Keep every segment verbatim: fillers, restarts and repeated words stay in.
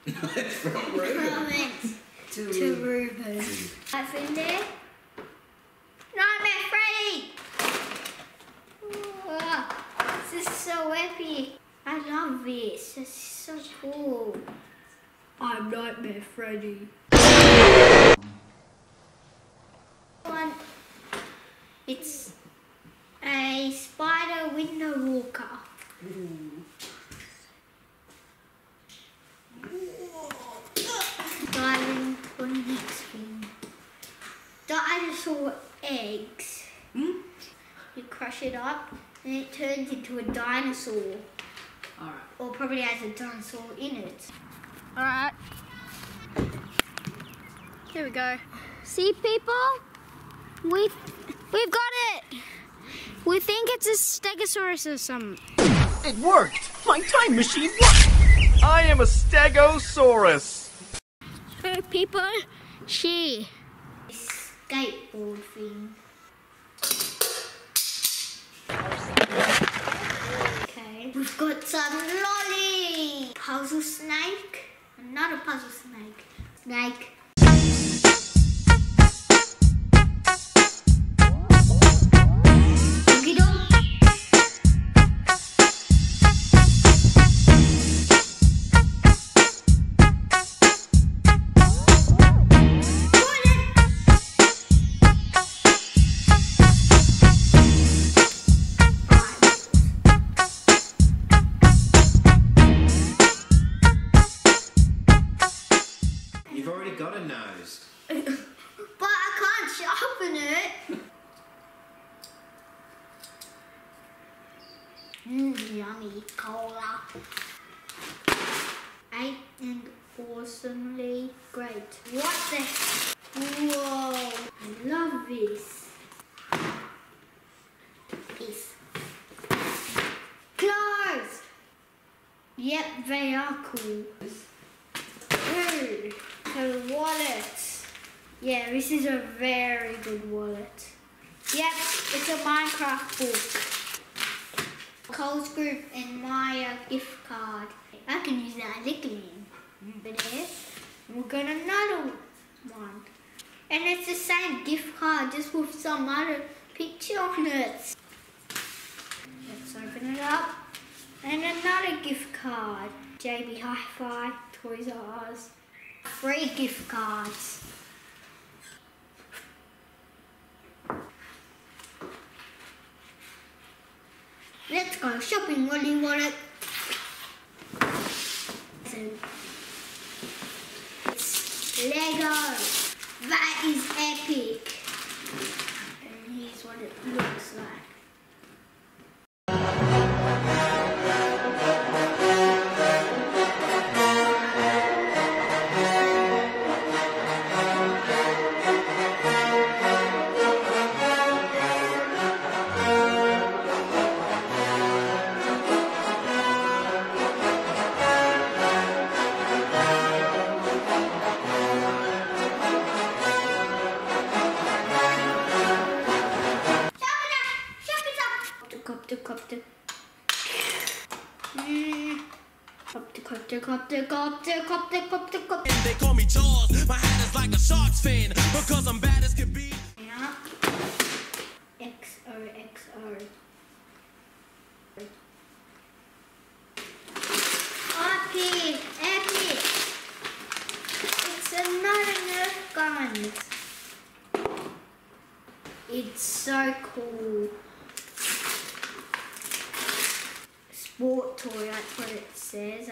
It's from Reuben. To, to Reuben. I think there. Nightmare Freddy! Oh, this is so epic. I love this. This is so cool. I'm Nightmare Freddy. One. It's a spider window walker. Ooh. Diving for the next thing. Dinosaur eggs. Hmm? You crush it up and it turns into a dinosaur. Alright. Or probably has a dinosaur in it. Alright. Here we go. See, people? We, we've got it! We think it's a Stegosaurus or something. It worked! My time machine worked! I am a Stegosaurus! Hey, people, she. Skateboard thing. Okay, we've got some lolly. Puzzle snake. Another puzzle snake. Snake. You've already got a nose. But I can't sharpen it. Mmm, yummy cola. Eight and awesomely great. What the? Whoa! I love this. This. Clothes. Yep, they are cool. Ooh. So wallet. Yeah, this is a very good wallet. Yep, it's a Minecraft book. Coles Group and Maya gift card. I can use that again. Over there. We've got another one. And it's the same gift card, just with some other picture on it. Let's open it up. And another gift card. J B Hi-Fi, Toys R Us. Free gift cards. Let's go shopping, Lolly Wallet. So, it's Lego. That is epic. And here's what it looks like. Copter, copter. Mm. Copter, copter, copter, copter, copter, copter, copter. They call me Jaws. My hat is like a shark's fin because I'm bad as can be. Yeah. X O X O. Epic, epic. It's another Nerf gun. It's so cool. Sport toy, that's what it says.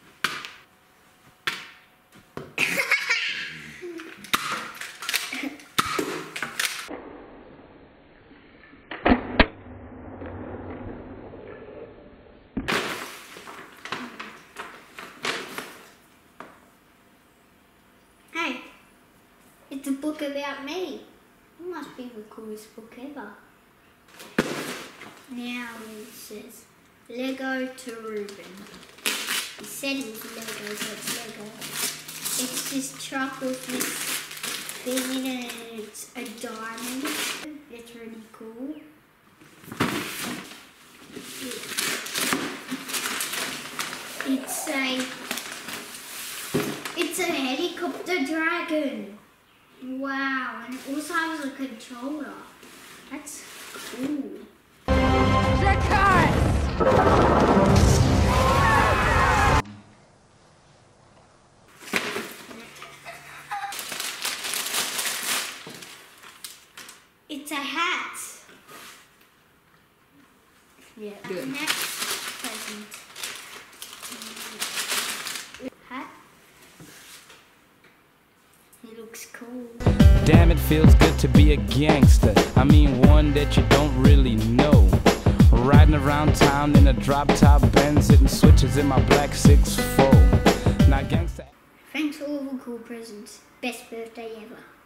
Hey, it's a book about me. It must be the coolest book ever. Now it says Lego to Reuben. He said it was Lego, so it's Lego. It's this truck with this thing in it and it's a diamond. It's really cool. It's a dragon. Wow, and it also has a controller. That's cool. It's a hat. Yeah. Good. Next present. Hat. He looks cool. Damn, it feels good to be a gangster. I mean one that you don't really know. Riding around town in a drop-top Benz, hitting switches in my black six four. Now gangster. Thanks for all the cool presents. Best birthday ever.